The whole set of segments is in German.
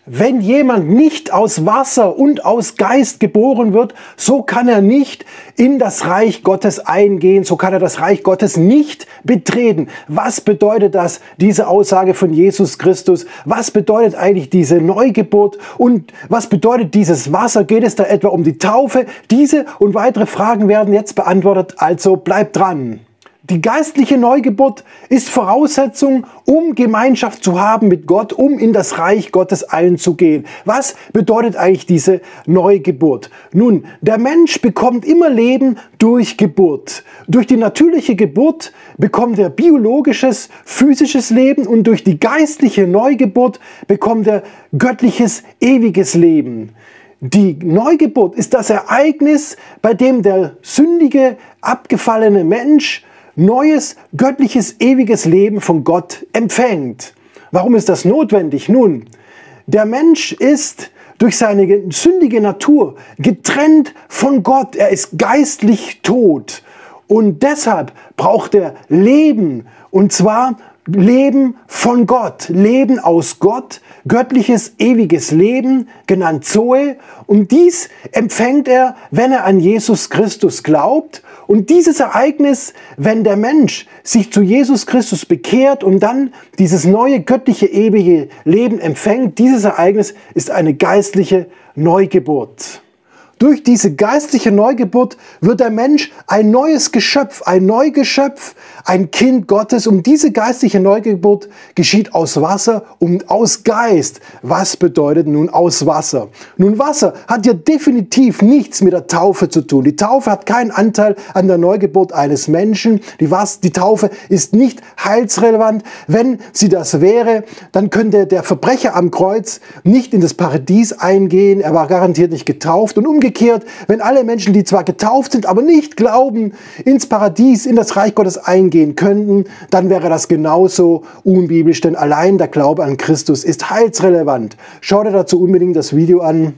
Wenn jemand nicht aus Wasser und aus Geist geboren wird, so kann er nicht in das Reich Gottes eingehen, so kann er das Reich Gottes nicht betreten. Was bedeutet das, diese Aussage von Jesus Christus? Was bedeutet eigentlich diese Neugeburt? Und was bedeutet dieses Wasser? Geht es da etwa um die Taufe? Diese und weitere Fragen werden jetzt beantwortet, also bleibt dran. Die geistliche Neugeburt ist Voraussetzung, um Gemeinschaft zu haben mit Gott, um in das Reich Gottes einzugehen. Was bedeutet eigentlich diese Neugeburt? Nun, der Mensch bekommt immer Leben durch Geburt. Durch die natürliche Geburt bekommt er biologisches, physisches Leben und durch die geistliche Neugeburt bekommt er göttliches, ewiges Leben. Die Neugeburt ist das Ereignis, bei dem der sündige, abgefallene Mensch neues, göttliches, ewiges Leben von Gott empfängt. Warum ist das notwendig? Nun, der Mensch ist durch seine sündige Natur getrennt von Gott. Er ist geistlich tot. Und deshalb braucht er Leben. Und zwar Leben von Gott. Leben aus Gott. Göttliches, ewiges Leben, genannt Zoe. Und dies empfängt er, wenn er an Jesus Christus glaubt. Und dieses Ereignis, wenn der Mensch sich zu Jesus Christus bekehrt und dann dieses neue göttliche, ewige Leben empfängt, dieses Ereignis ist eine geistliche Neugeburt. Durch diese geistliche Neugeburt wird der Mensch ein neues Geschöpf, ein Neugeschöpf, ein Kind Gottes. Und diese geistliche Neugeburt geschieht aus Wasser und aus Geist. Was bedeutet nun aus Wasser? Nun, Wasser hat ja definitiv nichts mit der Taufe zu tun. Die Taufe hat keinen Anteil an der Neugeburt eines Menschen. Die Taufe ist nicht heilsrelevant. Wenn sie das wäre, dann könnte der Verbrecher am Kreuz nicht in das Paradies eingehen. Er war garantiert nicht getauft. Und umgekehrt, wenn alle Menschen, die zwar getauft sind, aber nicht glauben, ins Paradies, in das Reich Gottes eingehen könnten, dann wäre das genauso unbiblisch, denn allein der Glaube an Christus ist heilsrelevant. Schau dir dazu unbedingt das Video an,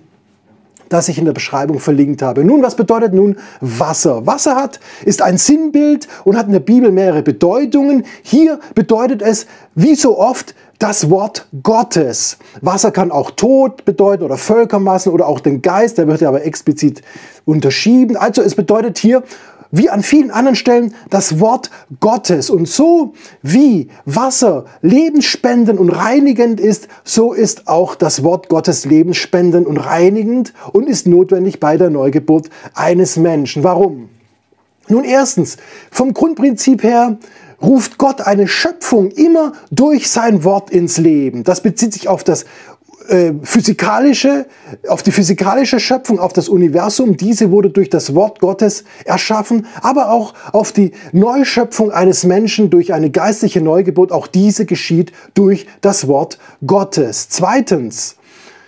das ich in der Beschreibung verlinkt habe. Nun, was bedeutet nun Wasser? Wasser ist ein Sinnbild und hat in der Bibel mehrere Bedeutungen. Hier bedeutet es, wie so oft, das Wort Gottes. Wasser kann auch Tod bedeuten oder Völkermassen oder auch den Geist, der wird ja aber explizit unterschieden. Also es bedeutet hier, wie an vielen anderen Stellen, das Wort Gottes. Und so wie Wasser lebensspendend und reinigend ist, so ist auch das Wort Gottes lebensspendend und reinigend und ist notwendig bei der Neugeburt eines Menschen. Warum? Nun erstens, vom Grundprinzip her ruft Gott eine Schöpfung immer durch sein Wort ins Leben. Das bezieht sich auf die physikalische Schöpfung, auf das Universum. Diese wurde durch das Wort Gottes erschaffen, aber auch auf die Neuschöpfung eines Menschen durch eine geistliche Neugeburt. Auch diese geschieht durch das Wort Gottes. Zweitens,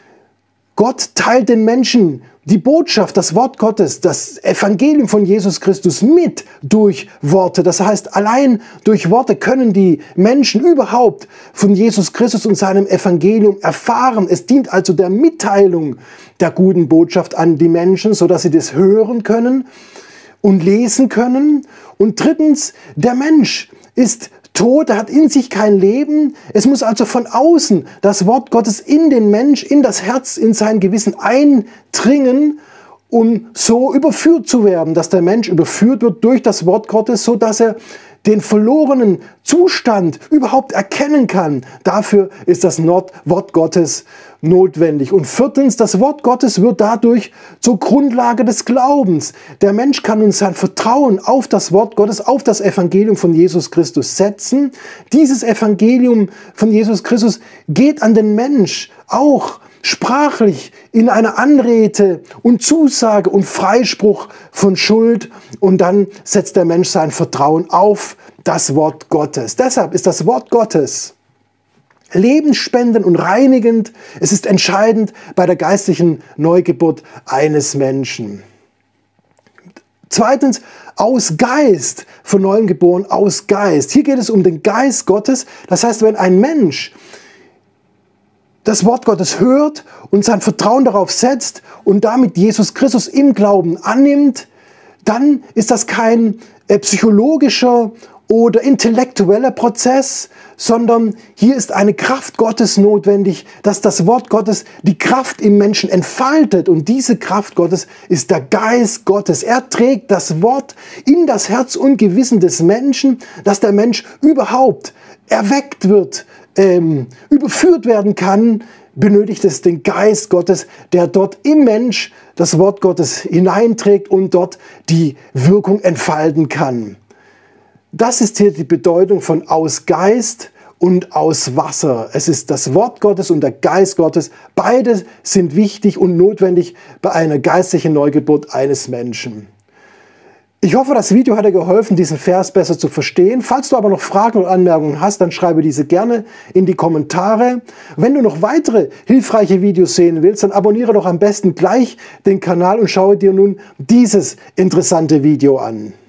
Gott teilt den Menschen die Botschaft, das Wort Gottes, das Evangelium von Jesus Christus mit durch Worte. Das heißt, allein durch Worte können die Menschen überhaupt von Jesus Christus und seinem Evangelium erfahren. Es dient also der Mitteilung der guten Botschaft an die Menschen, sodass sie das hören können und lesen können. Und drittens, der Mensch ist tot, er hat in sich kein Leben. Es muss also von außen das Wort Gottes in den Mensch, in das Herz, in sein Gewissen eindringen, um so überführt zu werden, dass der Mensch überführt wird durch das Wort Gottes, so dass er den verlorenen Zustand überhaupt erkennen kann. Dafür ist das Wort Gottes notwendig. Und viertens, das Wort Gottes wird dadurch zur Grundlage des Glaubens. Der Mensch kann nun sein Vertrauen auf das Wort Gottes, auf das Evangelium von Jesus Christus setzen. Dieses Evangelium von Jesus Christus geht an den Mensch auch sprachlich in eine Anrede und Zusage und Freispruch von Schuld, und dann setzt der Mensch sein Vertrauen auf das Wort Gottes. Deshalb ist das Wort Gottes lebensspendend und reinigend. Es ist entscheidend bei der geistlichen Neugeburt eines Menschen. Zweitens, aus Geist, von neuem geboren, aus Geist. Hier geht es um den Geist Gottes. Das heißt, wenn ein Mensch das Wort Gottes hört und sein Vertrauen darauf setzt und damit Jesus Christus im Glauben annimmt, dann ist das kein psychologischer oder intellektueller Prozess, sondern hier ist eine Kraft Gottes notwendig, dass das Wort Gottes die Kraft im Menschen entfaltet. Und diese Kraft Gottes ist der Geist Gottes. Er trägt das Wort in das Herz und Gewissen des Menschen, dass der Mensch überhaupt erweckt wird, überführt werden kann. Benötigt es den Geist Gottes, der dort im Mensch das Wort Gottes hineinträgt und dort die Wirkung entfalten kann. Das ist hier die Bedeutung von aus Geist und aus Wasser. Es ist das Wort Gottes und der Geist Gottes. Beide sind wichtig und notwendig bei einer geistlichen Neugeburt eines Menschen. Ich hoffe, das Video hat dir geholfen, diesen Vers besser zu verstehen. Falls du aber noch Fragen oder Anmerkungen hast, dann schreibe diese gerne in die Kommentare. Wenn du noch weitere hilfreiche Videos sehen willst, dann abonniere doch am besten gleich den Kanal und schaue dir nun dieses interessante Video an.